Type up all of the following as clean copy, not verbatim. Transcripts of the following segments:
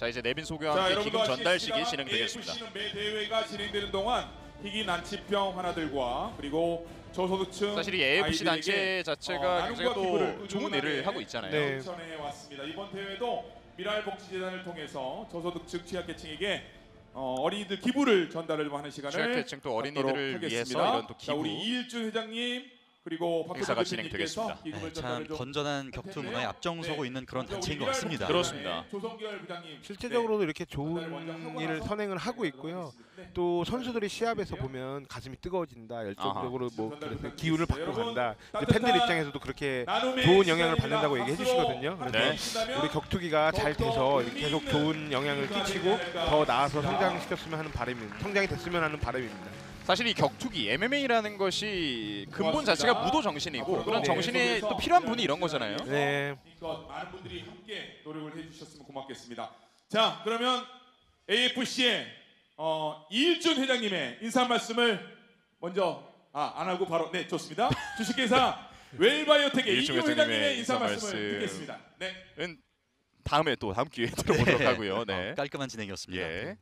자, 이제 내빈 소교와 함께 기금 전달식이 진행되겠습니다. AFC는 매 대회가 진행되는 동안 희귀 난치병 하나들과 그리고 저소득층 사실 이 AFC 단체 자체가 굉장히 또 좋은 일을 하고 있잖아요. 네. 전해 왔습니다. 이번 대회도 미랄복지재단을 통해서 저소득층 취약계층에게 어린이들 기부를 전달을 하는 시간을 취약계층 또 어린이들을 위해서 이런 또 기부. 자, 우리 이일준 회장님 그리고 행사가 진행되겠습니다. 네, 참 건전한 격투 문화에 앞장서고 있는 그런 단체인 것 같습니다. 그렇습니다. 조성결 부장님 실제적으로도 이렇게 좋은 일을 선행을 하고 있고요. 또 선수들이 시합에서 보면 가슴이 뜨거워진다, 열정적으로 뭐 그래서 기운을 받고 간다. 이제 팬들 입장에서도 그렇게 좋은 영향을 받는다고 얘기해 주시거든요. 그래서 우리 격투기가 잘 돼서 계속 좋은 영향을 끼치고 더 나아서 성장시켰으면 하는 바람입니다. 성장이 됐으면 하는 바람입니다. 사실 이 격투기 MMA라는 것이 근본 자체가 무도 정신이고 그런 정신에 또 필요한 분이 이런 거잖아요. 네. 많은 분들이 함께 노력을 해주셨으면 고맙겠습니다. 자, 그러면 AFC의 이일준 회장님의 인사 말씀을 먼저 안 하고 바로 좋습니다. 주식회사 웰바이오텍의 이규 회장님의 인사 말씀을 듣겠습니다. 네. 다음에 또 다음 기회에 들어보도록 하고요. 네. 깔끔한 진행이었습니다. 예.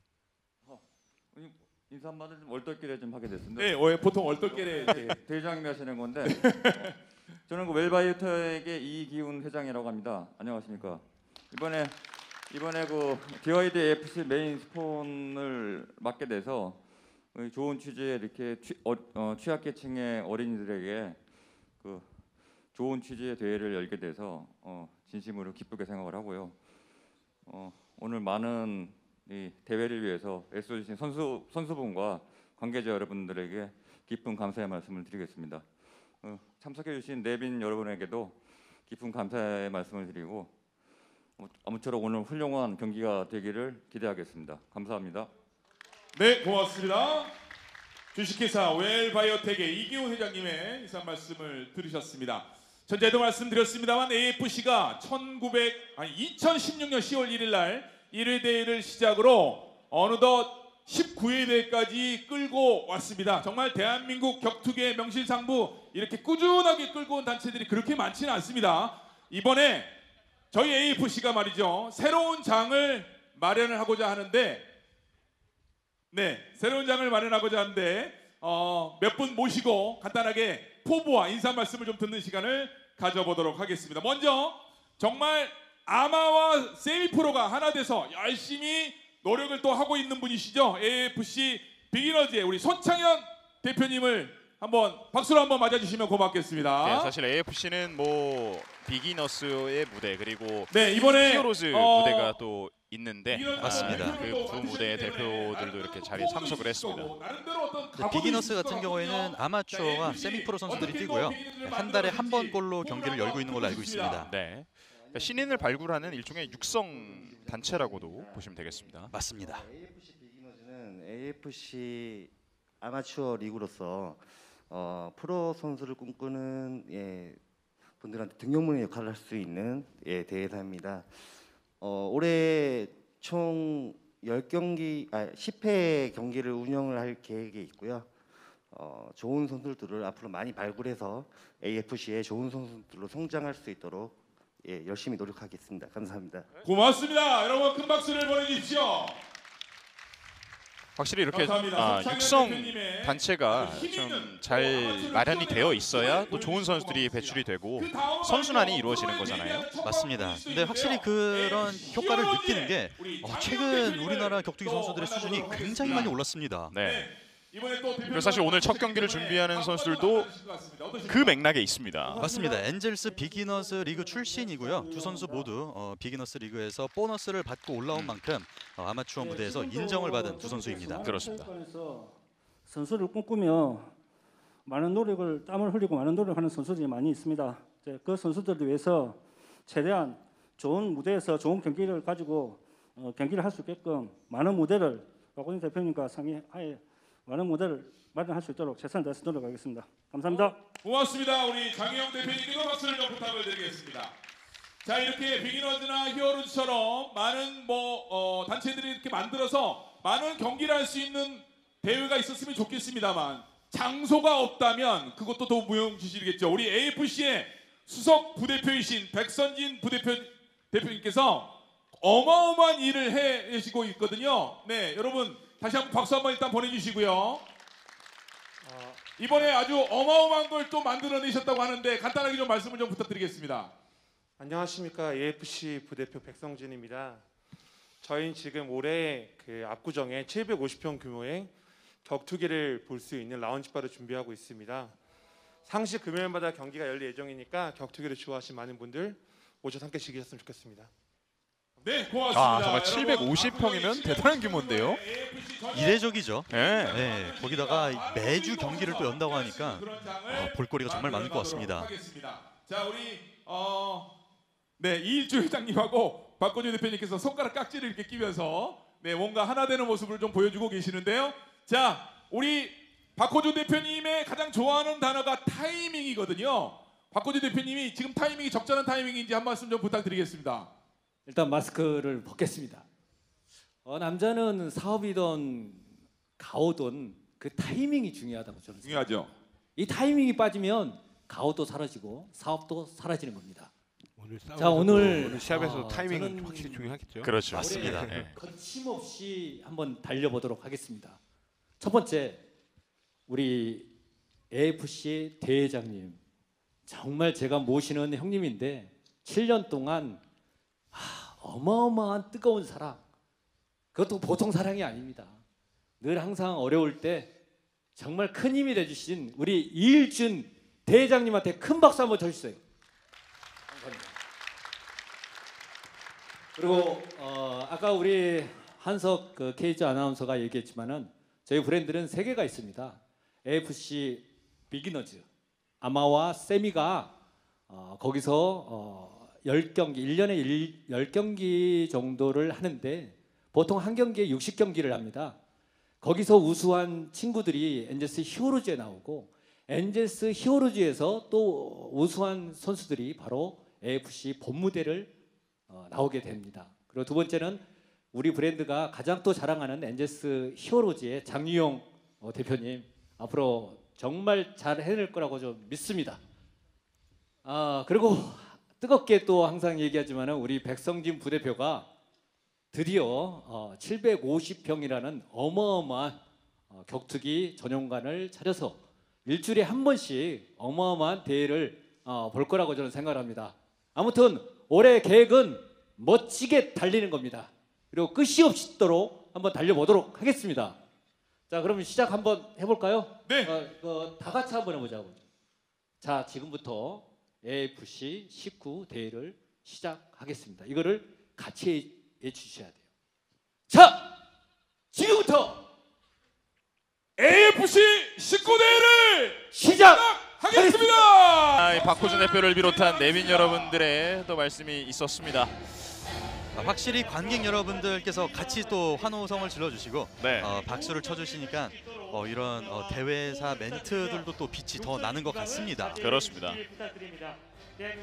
인사 한마디 좀 얼떨결에 좀 하게 됐습니다. 네, 보통 얼떨결에 대회장님이 하시는 건데 저는 그 웰바이오텍의 이기훈 회장이라고 합니다. 안녕하십니까? 이번에 그 DYD AFC 메인 스폰을 맡게 돼서 좋은 취지에 이렇게 취약계층의 어린이들에게 그 좋은 취지의 대회를 열게 돼서 진심으로 기쁘게 생각을 하고요. 오늘 많은 이 대회를 위해서 애써주신 선수분과 관계자 여러분들에게 깊은 감사의 말씀을 드리겠습니다. 참석해주신 내빈 여러분에게도 깊은 감사의 말씀을 드리고 아무쪼록 오늘 훌륭한 경기가 되기를 기대하겠습니다. 감사합니다. 네, 고맙습니다. 주식회사 웰바이오텍의 이기훈 회장님의 인사 말씀을 들으셨습니다. 전에도 말씀드렸습니다만 AFC가 2016년 10월 1일 날 1회 대회를 시작으로 어느덧 19회 대회까지 끌고 왔습니다. 정말 대한민국 격투기의 명실상부 이렇게 꾸준하게 끌고 온 단체들이 그렇게 많지는 않습니다. 이번에 저희 AFC가 말이죠. 새로운 장을 마련하고자 하는데 몇 분 모시고 간단하게 포부와 인사 말씀을 좀 듣는 시간을 가져보도록 하겠습니다. 먼저 정말 아마와 세미프로가 하나 돼서 열심히 노력을 또 하고 있는 분이시죠. AFC 비기너즈의 우리 손창현 대표님을 한번 박수로 한번 맞아주시면 고맙겠습니다. 네, 사실 AFC는 뭐 비기너스의 무대 그리고 이번에 히어로즈 무대가 또 있는데 맞습니다. 그 두 무대의 대표들도 이렇게 자리에 참석을 했습니다. 비기너스 같은 경우에는 아마추어와 세미프로 선수들이 뛰고요. 한 달에 한 번꼴로 경기를 열고 있는 걸로 알고 있습니다. 네. 그러니까 신인을 발굴하는 일종의 육성 단체라고도 보시면 되겠습니다. 맞습니다. AFC 비기너즈는 AFC 아마추어 리그로서 프로 선수를 꿈꾸는 분들한테 등용문의 역할을 할 수 있는 대회사입니다. 올해 총 10회 경기를 운영을 할 계획이 있고요. 좋은 선수들을 앞으로 많이 발굴해서 AFC의 좋은 선수들로 성장할 수 있도록 열심히 노력하겠습니다. 감사합니다. 고맙습니다. 여러분 큰 박수를 보내주십시오. 확실히 이렇게 육성 단체가 좀 잘 마련이 되어 있어야 또 좋은 선수들이 배출이 되고 선순환이 이루어지는 거잖아요. 맞습니다. 근데 확실히 그런 효과를 느끼는 게 최근 우리나라 격투기 선수들의 수준이 굉장히 많이 올랐습니다. 네. 그래서 사실 오늘 첫 경기를 준비하는 선수들도 그 맥락에 있습니다. 맞습니다. 엔젤스 비기너스 리그 출신이고요. 두 선수 모두 비기너스 리그에서 보너스를 받고 올라온 만큼 아마추어 무대에서 인정을 받은 두 선수입니다. 그렇습니다. 선수를 꿈꾸며 많은 노력을 땀을 흘리고 많은 노력을 하는 선수들이 많이 있습니다. 그 선수들을 위해서 최대한 좋은 무대에서 좋은 경기를 가지고 경기를 할 수 있게끔 많은 무대를 박원희 대표님과 상의하에 많은 무대를 마련할 수 있도록 최선을 다해서 노력하겠습니다. 감사합니다. 고맙습니다. 우리 장혜영 대표님께도 박수를 좀 부탁을 드리겠습니다. 자, 이렇게 비기너즈나 히어로즈처럼 많은 단체들이 이렇게 만들어서 많은 경기를 할 수 있는 대회가 있었으면 좋겠습니다만 장소가 없다면 그것도 더 무용지실이겠죠. 우리 AFC의 수석 부대표이신 백선진 대표님께서 어마어마한 일을 해내시고 있거든요. 네, 여러분 다시 한번 박수 한번 일단 보내주시고요. 이번에 아주 어마어마한 걸 또 만들어내셨다고 하는데 간단하게 좀 말씀을 좀 부탁드리겠습니다. 안녕하십니까. AFC 부대표 백성진입니다. 저희는 지금 올해 그 압구정에 750평 규모의 격투기를 볼 수 있는 라운지바를 준비하고 있습니다. 상시 금요일마다 경기가 열릴 예정이니까 격투기를 좋아하시는 많은 분들 오셔서 함께 즐기셨으면 좋겠습니다. 네, 고맙습니다. 정말 750평이면 대단한 규모인데요. 이례적이죠. 네. 네, 거기다가 매주 경기를 또 연다고 하니까 볼거리가 정말 많을 것 같습니다. 자, 우리 네, 이일주 회장님하고 박건주 대표님께서 손가락 깍지를 이렇게 끼면서 네, 뭔가 하나 되는 모습을 좀 보여주고 계시는데요. 자, 우리 박호준 대표님의 가장 좋아하는 단어가 타이밍이거든요. 박호준 대표님이 지금 타이밍이 적절한 타이밍인지 한 말씀 좀 부탁드리겠습니다. 일단 마스크를 벗겠습니다. 남자는 사업이든 가오든 그 타이밍이 중요하다고 저는 생각합니다. 중요하죠. 이 타이밍이 빠지면 가오도 사라지고 사업도 사라지는 겁니다. 자, 오늘 시합에서 타이밍은 저는 확실히 중요하겠죠. 그렇죠. 맞습니다. 올해 네. 거침없이 한번 달려보도록 하겠습니다. 첫 번째, 우리 AFC 대회장님, 정말 제가 모시는 형님인데 7년 동안 어마어마한 뜨거운 사랑, 그것도 보통 사랑이 아닙니다. 늘 항상 어려울 때 정말 큰 힘이 돼주신 우리 이일준 대회장님한테 큰 박수 한번 쳐주세요. 감사합니다. 그리고 아까 우리 한석 그 케이지 아나운서가 얘기했지만은 저희 브랜드는 3개가 있습니다. AFC 비기너즈, 아마와 세미가 거기서 10경기, 1년에 10경기 정도를 하는데 보통 한 경기에 60경기를 합니다. 거기서 우수한 친구들이 엔젤스 히어로즈에 나오고 엔젤스 히어로즈에서 또 우수한 선수들이 바로 AFC 본무대를 나오게 됩니다. 그리고 두 번째는 우리 브랜드가 가장 또 자랑하는 엔젤스 히어로즈의 장유용 대표님, 앞으로 정말 잘 해낼 거라고 좀 믿습니다. 그리고 뜨겁게 또 항상 얘기하지만 우리 백성진 부대표가 드디어 750평이라는 어마어마한 격투기 전용관을 차려서 일주일에 한 번씩 어마어마한 대회를 볼 거라고 저는 생각합니다. 아무튼 올해 계획은 멋지게 달리는 겁니다. 그리고 끝이 없도록 한번 달려보도록 하겠습니다. 자, 그러면 시작 한번 해볼까요? 네. 다 같이 한번 해보자고. 자, 지금부터 AFC 19 대회를 시작하겠습니다. 이거를 같이 해주셔야 돼요. 자, 지금부터 AFC 19대회를 시작하겠습니다. 박호준 대표를 비롯한 내빈 여러분들의 또 말씀이 있었습니다. 확실히 관객 여러분들께서 같이 또 환호성을 질러주시고 네. 박수를 쳐주시니까 이런 대회사 멘트들도 또 빛이 더 나는 것 같습니다. 그렇습니다.